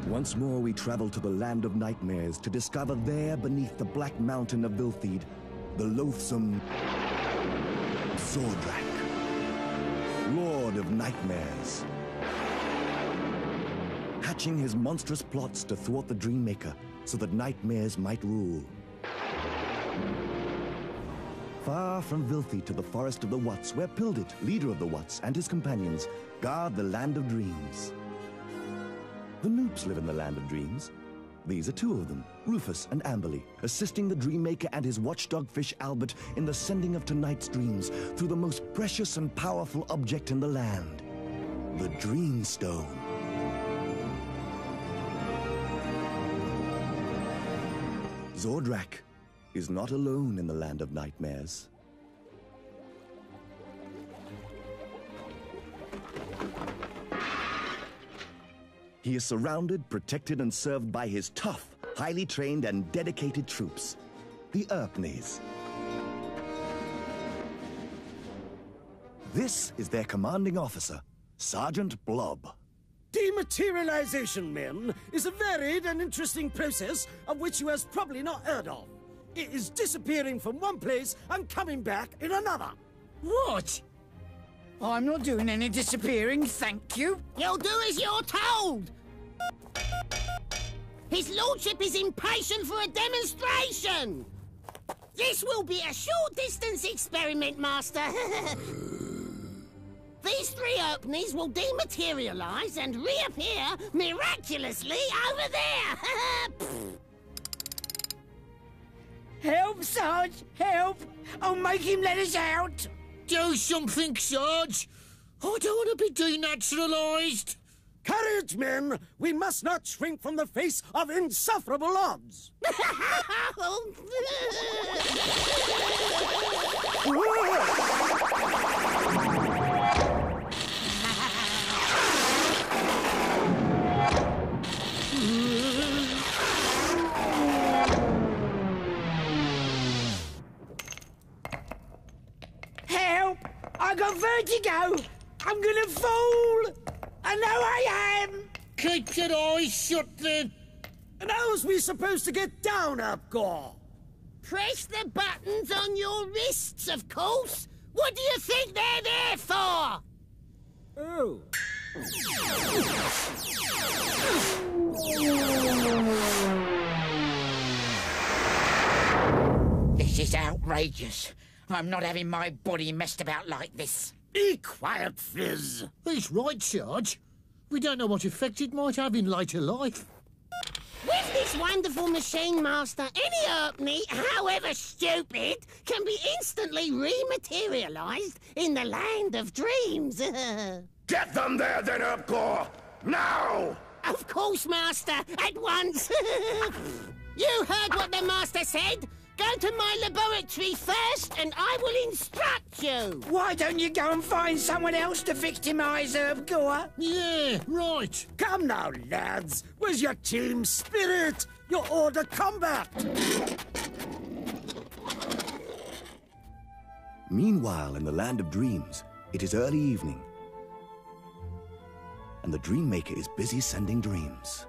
Once more we travel to the land of nightmares to discover there beneath the black mountain of Viltheed, the loathsome Zordrak, Lord of Nightmares, hatching his monstrous plots to thwart the Dreammaker so that nightmares might rule. Far from Viltheed to the forest of the Watts, where Pildit, leader of the Watts, and his companions guard the land of dreams. The Noops live in the land of dreams. These are two of them, Rufus and Amberly, assisting the Dreammaker and his watchdog fish Albert in the sending of tonight's dreams through the most precious and powerful object in the land, the Dreamstone. Zordrak is not alone in the land of nightmares. He is surrounded, protected, and served by his tough, highly trained, and dedicated troops, the Erpnes. This is their commanding officer, Sergeant Blob. Dematerialization, men, is a varied and interesting process of which you has probably not heard of. It is disappearing from one place and coming back in another. What? I'm not doing any disappearing, thank you. You'll do as you're told. His lordship is impatient for a demonstration. This will be a short-distance experiment, Master. These three Erpnes will dematerialize and reappear miraculously over there. Help, Sarge, help! Oh, make him let us out! Do something, Sarge! I don't want to be denaturalized! Courage, men! We must not shrink from the face of insufferable odds! Help! I got vertigo! I'm gonna fall! I know I am! Keep your eyes shut then! And how's we supposed to get down, Upgore? Press the buttons on your wrists, of course. What do you think they're there for? Oh. This is outrageous. I'm not having my body messed about like this. Be quiet, Fizz. He's right, Sarge. We don't know what effect it might have in later life. With this wonderful machine, Master, any Erpne, however stupid, can be instantly rematerialized in the land of dreams. Get them there, then, Upgore! Now! Of course, Master, at once. You heard what the Master said. Go to my laboratory first, and I will instruct you. Why don't you go and find someone else to victimize Erpgore? Yeah, right. Come now, lads. Where's your team spirit? Your order combat? Meanwhile, in the land of dreams, it is early evening, and the Dreammaker is busy sending dreams.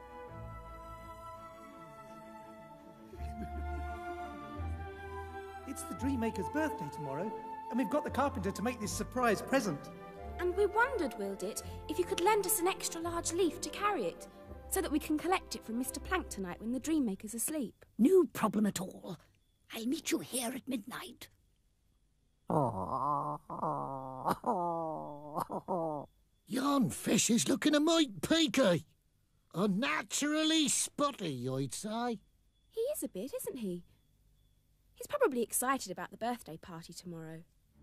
It's the Dreammaker's birthday tomorrow, and we've got the carpenter to make this surprise present. And we wondered, Wildit, if you could lend us an extra large leaf to carry it, so that we can collect it from Mr. Plank tonight when the Dreammaker's asleep. No problem at all. I'll meet you here at midnight. Yon fish is looking a mite peaky. Unnaturally spotty, I'd say. He is a bit, isn't he? He's probably excited about the birthday party tomorrow.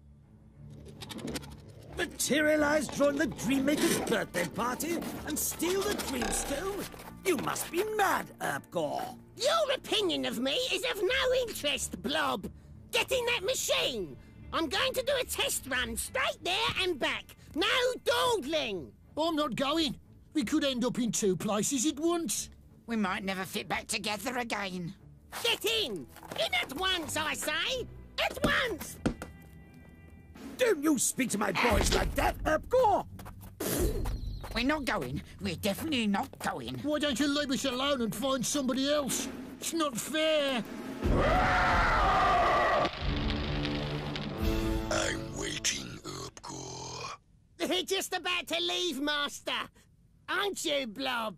Materialize during the Dreammaker's birthday party and steal the Dreamstone? You must be mad, Erpgore. Your opinion of me is of no interest, Blob. Get in that machine. I'm going to do a test run straight there and back. No dawdling. I'm not going. We could end up in two places at once. We might never fit back together again. Get in! In at once, I say! At once! Don't you speak to my boys like that, Erpgore! We're not going. We're definitely not going. Why don't you leave us alone and find somebody else? It's not fair. I'm waiting, Urbgor. They're just about to leave, Master. Aren't you, Blob?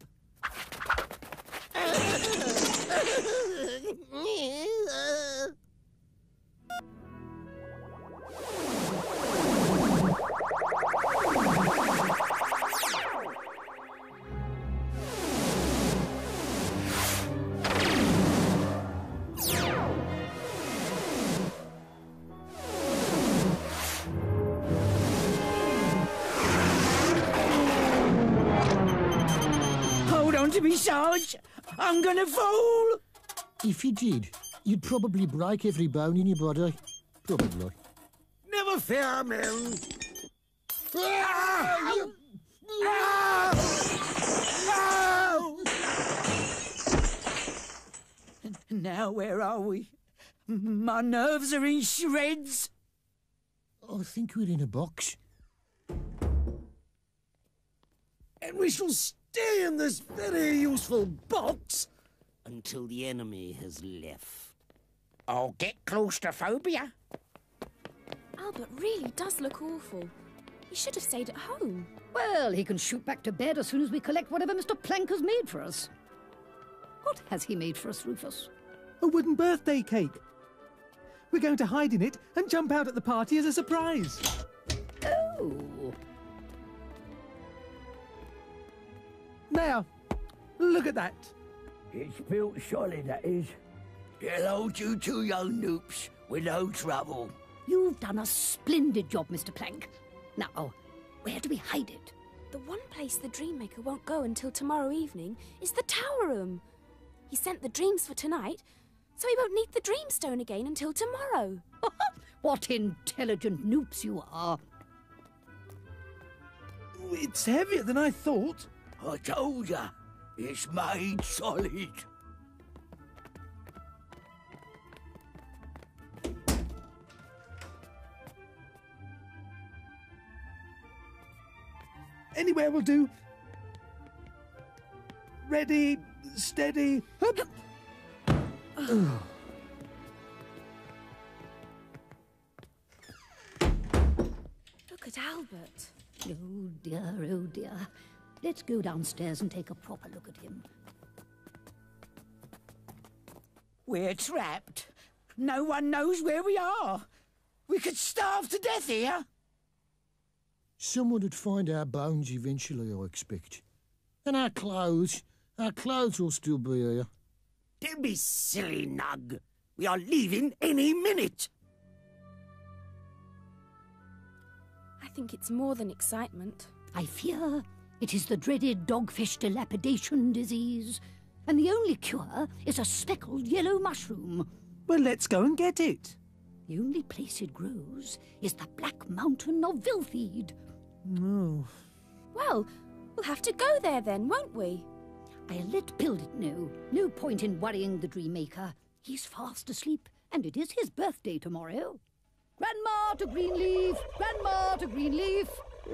Hold on to me, Sarge. I'm gonna fall. If you did, you'd probably break every bone in your body. Probably. Never fear, men. Now where are we? My nerves are in shreds. I think we're in a box. And we shall stay in this very useful box until the enemy has left. I'll get claustrophobia. Albert really does look awful. He should have stayed at home. Well, he can shoot back to bed as soon as we collect whatever Mr. Plank has made for us. What has he made for us, Rufus? A wooden birthday cake. We're going to hide in it and jump out at the party as a surprise. Oh. Now, look at that. It's built solid, that is. It'll hold you two young noops with no trouble. You've done a splendid job, Mr. Plank. Now, where do we hide it? The one place the Dreammaker won't go until tomorrow evening is the Tower Room. He sent the dreams for tonight, so he won't need the Dreamstone again until tomorrow. What intelligent noops you are. It's heavier than I thought. I told ya, it's made solid. Anywhere will do. Ready, steady, hup. Look at Albert. Oh dear, oh dear. Let's go downstairs and take a proper look at him. We're trapped. No one knows where we are. We could starve to death here. Someone would find our bones eventually, I expect. And our clothes. Our clothes will still be here. Don't be silly, Nug. We are leaving any minute. I think it's more than excitement. I fear it is the dreaded dogfish dilapidation disease, and the only cure is a speckled yellow mushroom. Well, let's go and get it. The only place it grows is the Black Mountain of Viltheed. No. Well, we'll have to go there then, won't we? I'll let Pildit know. No point in worrying the Dreammaker. He's fast asleep, and it is his birthday tomorrow. Grandma to Greenleaf! Grandma to Greenleaf!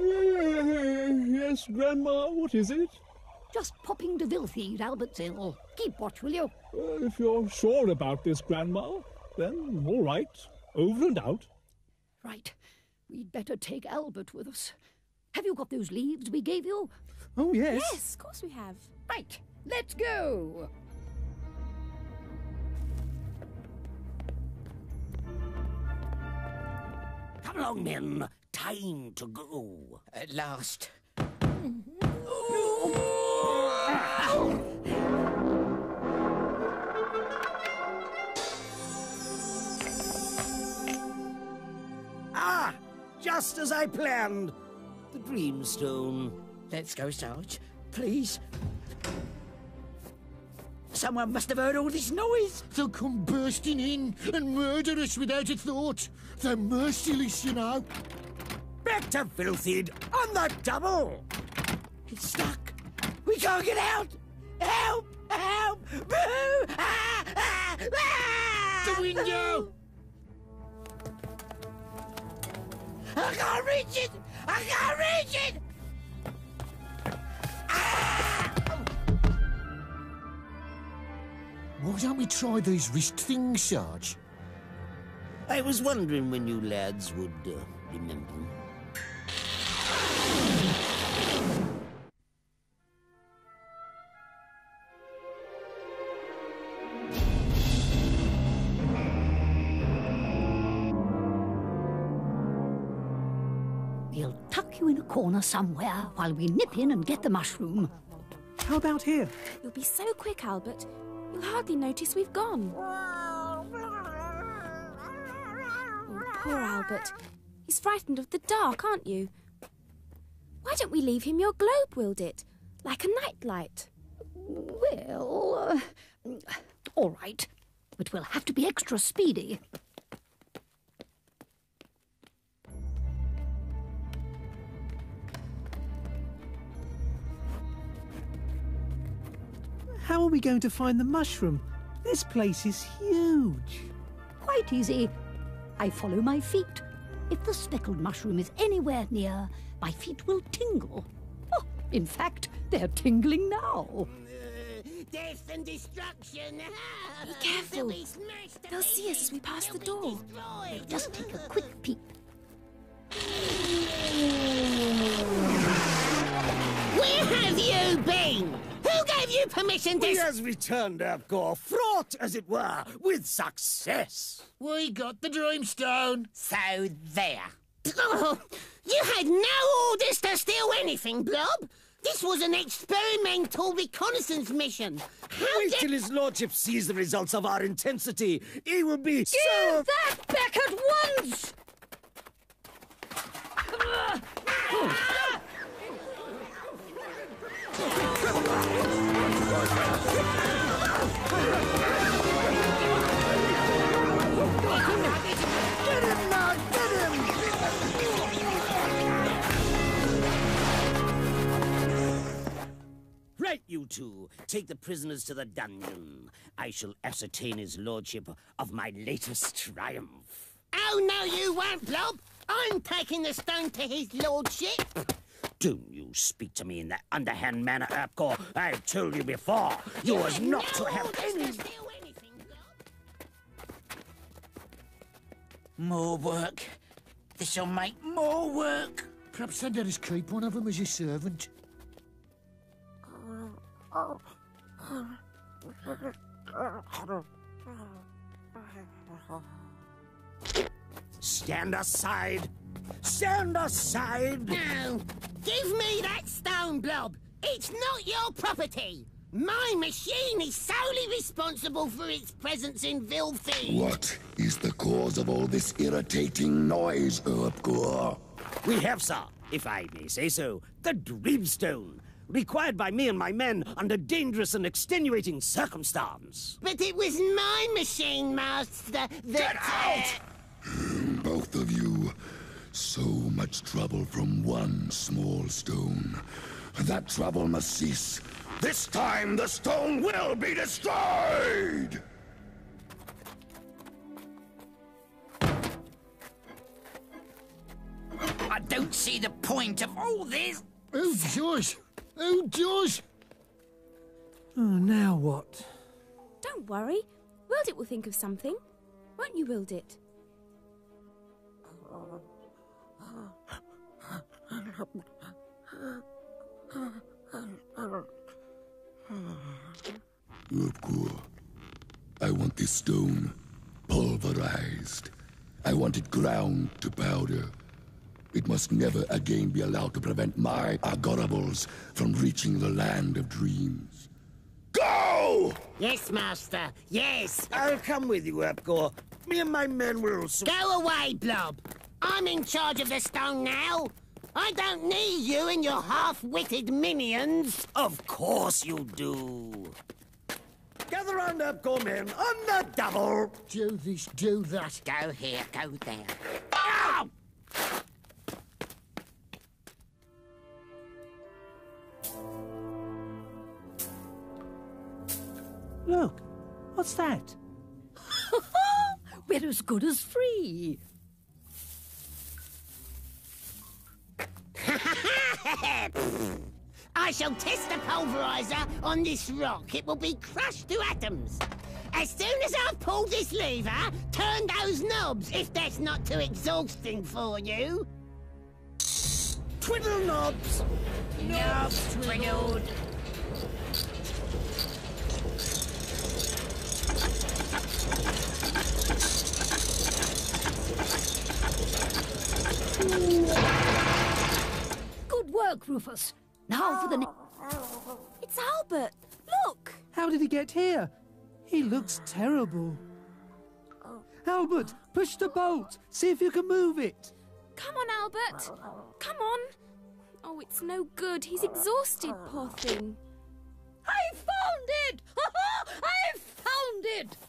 Yes, Grandma, what is it? Just popping to Viltheed, Albert's ill. Keep watch, will you? If you're sure about this, Grandma, then all right. Over and out. Right. We'd better take Albert with us. Have you got those leaves we gave you? Oh, yes. Yes, of course we have. Right. Let's go. Come along, men. Time to go. At last. Ah! Just as I planned. The Dreamstone. Let's go, Sarge. Please. Someone must have heard all this noise. They'll come bursting in and murder us without a thought. They're merciless, you know. Back to Viltheed on the double. It's stuck. We can't get out. Help! Help! Boo! Ah! Ah! Ah! The window! I can't reach it! I can't reach it! don't we try these wrist things, Sarge? I was wondering when you lads would remember. We'll tuck you in a corner somewhere while we nip in and get the mushroom. How about here? You'll be so quick, Albert. You'll hardly notice we've gone. Oh, poor Albert. He's frightened of the dark, aren't you? Why don't we leave him your globe, Wildit? Like a nightlight. Well, all right. But we'll have to be extra speedy. How are we going to find the mushroom? This place is huge. Quite easy. I follow my feet. If the speckled mushroom is anywhere near, my feet will tingle. Oh, in fact, they're tingling now. Death and destruction. Be careful. They'll see us as we pass the door. We'll just take a quick peek. Where have you been? Who gave you permission to... He has returned, Epcor, fraught, as it were, with success. We got the Dreamstone. So there. Oh, you had no orders to steal anything, Blob. This was an experimental reconnaissance mission. Wait till his lordship sees the results of our intensity. He will be so... Give that back at once! Get him now! Get him! Right, you two. Take the prisoners to the dungeon. I shall ascertain his lordship of my latest triumph. Oh, no, you won't, Blob. I'm taking the stone to his lordship. Don't you speak to me in that underhand manner, Epcor. I've told you before. You was not to have any... More work. This'll make more work. Perhaps I'd let us keep one of them as your servant. Stand aside! Stand aside! No! Give me that stone, Blob! It's not your property! My machine is solely responsible for its presence in Vilthene. What is the cause of all this irritating noise, Epcor? We have, sir, if I may say so, the Dreamstone, required by me and my men under dangerous and extenuating circumstance. But it was my machine, Master, that... Get out! Both of you. So much trouble from one small stone. That trouble must cease. This time the stone will be destroyed! I don't see the point of all this. Oh, Josh! Oh, Josh! Oh, now what? Don't worry. Wildit will think of something. Won't you, Wildit? Epcor, I want this stone pulverized. I want it ground to powder. It must never again be allowed to prevent my Agorables from reaching the land of dreams. Go! Yes, Master, yes. I'll come with you, Epcor. Me and my men will... Go away, Blob. I'm in charge of the stone now. I don't need you and your half-witted minions. Of course you do. Gather round, Epcor, men, on the double. Do this, do that. Go here, go there. Ow! Look, what's that? We're as good as free. I shall test the pulverizer on this rock. It will be crushed to atoms. As soon as I've pulled this lever, turn those knobs, if that's not too exhausting for you. Twiddle knobs! Knobs twiddled. Good work, Rufus. Now for the It's Albert. Look. How did he get here? He looks terrible. Albert, push the bolt. See if you can move it. Come on, Albert. Come on. Oh, it's no good. He's exhausted, poor thing. I found it! I found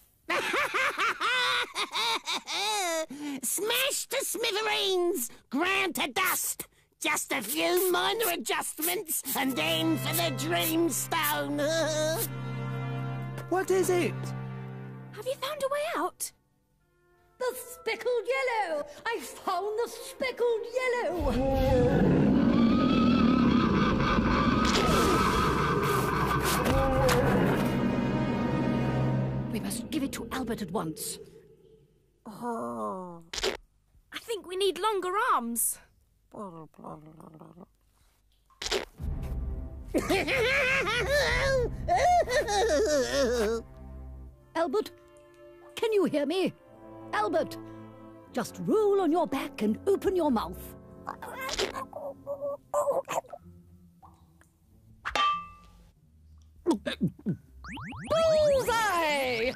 it! Smashed to smithereens, ground to dust. Just a few minor adjustments, and then for the Dreamstone. What is it? Have you found a way out? The speckled yellow! I found the speckled yellow! We must give it to Albert at once. I think we need longer arms. Albert, can you hear me? Albert, just roll on your back and open your mouth. Bullseye!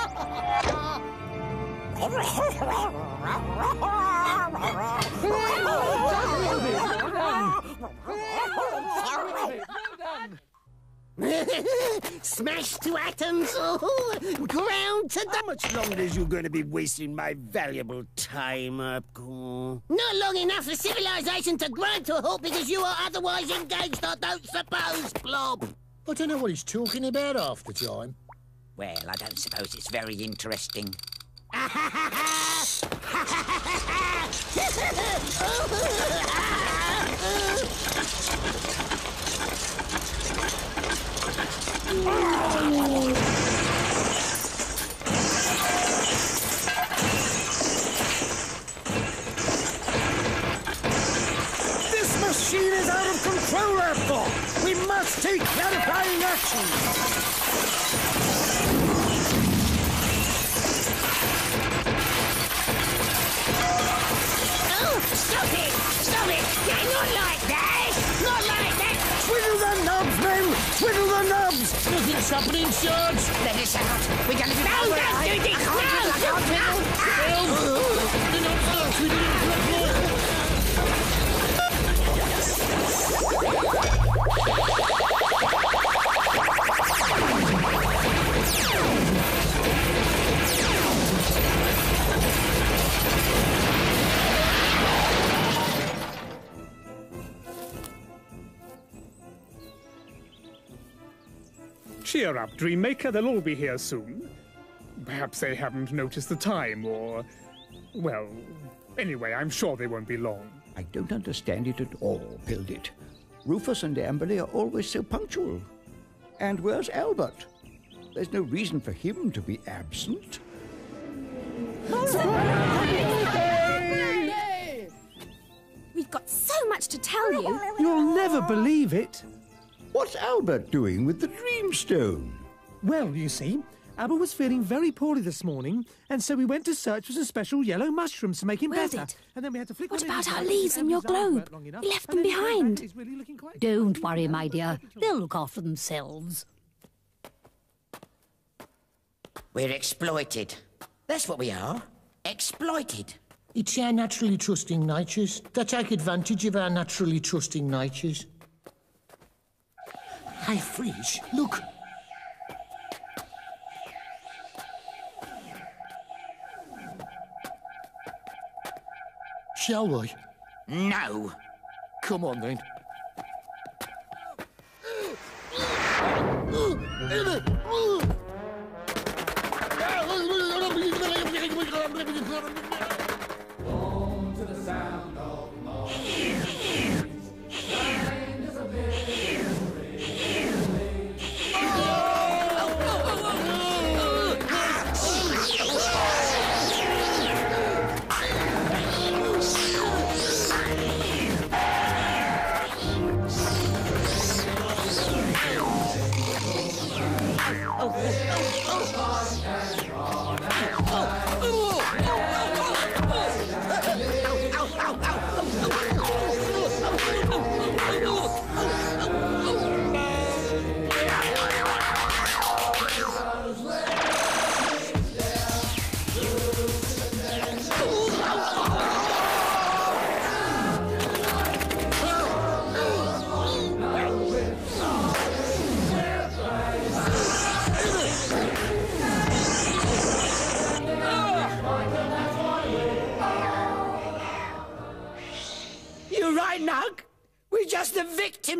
Smashed to atoms, ground to How much longer is you going to be wasting my valuable time up? Not long enough for civilization to grind to a halt because you are otherwise engaged, I don't suppose, Blob. I don't know what he's talking about half the time. Well, I don't suppose it's very interesting. This machine is out of control, therefore. We must take clarifying action. Stop it! Stop it! Yeah, not like that! Not like that! Twiddle the knobs, men! Twiddle the knobs! Nothing's happening, Sarge. Let us out. We're going to be No, don't do this! Cheer up, Dreammaker. They'll all be here soon. Perhaps they haven't noticed the time, or... Well, anyway, I'm sure they won't be long. I don't understand it at all, Pildit. Rufus and Amberley are always so punctual. And where's Albert? There's no reason for him to be absent. We've got so much to tell you. You'll never believe it. What's Albert doing with the Dreamstone? Well, you see, Albert was feeling very poorly this morning, and so we went to search for some special yellow mushrooms to make him Will better. did. And then we had to flick What one in about his our mouth leaves and your his arm globe? weren't long enough, We left and them then he came back, behind. he's really looking quite... Don't worry, my dear. They'll look after themselves. We're exploited. That's what we are. Exploited. It's our naturally trusting natures. They take advantage of our naturally trusting natures. Hey, Freeze, look. Shall we? No. Come on, then.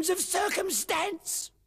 dreams of circumstance.